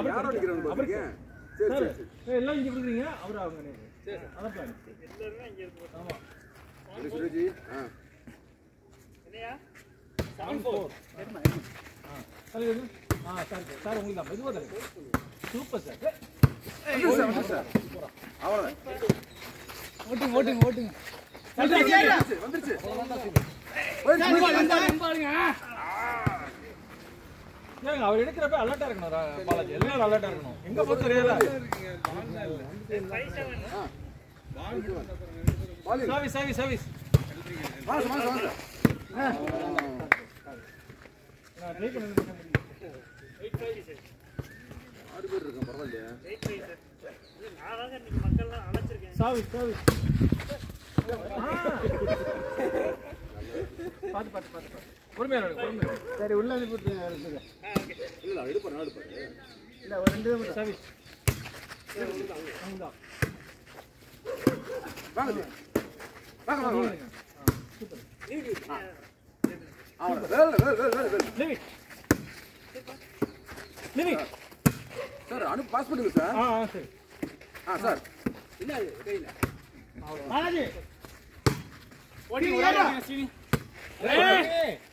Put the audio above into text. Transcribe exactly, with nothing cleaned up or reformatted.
யாரோ அடிக்கிறாங்க பாருங்க சரி சரி சரி எல்லாம் இங்க குடுக்குறீங்க அவரு அவங்க சரி அத பிளான் எல்லாரும் இங்க இருக்கு ஆமா சுரேஜி ஆ என்னையா seven four என்ன ஆ சரி ஆ சார் சார் உங்களுக்கு தான் மெதுவா தரேன் சூப்பர் சார் ஏய் சார் சார் அவ்வளவுதான் ஓட்டிங் ஓட்டிங் ஓட்டிங் வந்துருச்சு வந்துருச்சு பாருங்க ஏங்க அவர் எடுக்கறப்ப அலர்ட்டா இருக்கணும் பாலாஜி எல்லாரும் அலர்ட்டா இருக்கணும் எங்க போறது தெரியல சர்வீஸ் சர்வீஸ் சர்வீஸ் வாங்க வாங்க வாங்க நான் ட்ரை பண்ணி eight five சார் ஆறு பேர் இருக்காங்க பரவாயில்லையா eight five சார் நான் வாங்க நீங்க மக்கள் எல்லாம் அழைச்சிருக்கேன் சர்வீஸ் சர்வீஸ் பாத்து பாத்து பாத்து பொறுமையா இருங்க பொறுமையா சரி உள்ள அனுப்பி விட்டுருங்க இருக்குது ஆ ஓகே இல்ல நான் எடுப்பேன் நான் எடுப்பேன் இல்ல ஒரு ரெண்டு நிமிஷம் சர்வீஸ் அங்க வாங்க வாங்க வாங்க சூப்பர் ஆ வேற வேற வேற வேற லிவி லிவி சார் அனு பாஸ் பண்ணுங்க சார் ஆ ஆ சரி ஆ சார் இல்ல கையில பாலாஜி ஓடி ஓடி சீனி ஏய்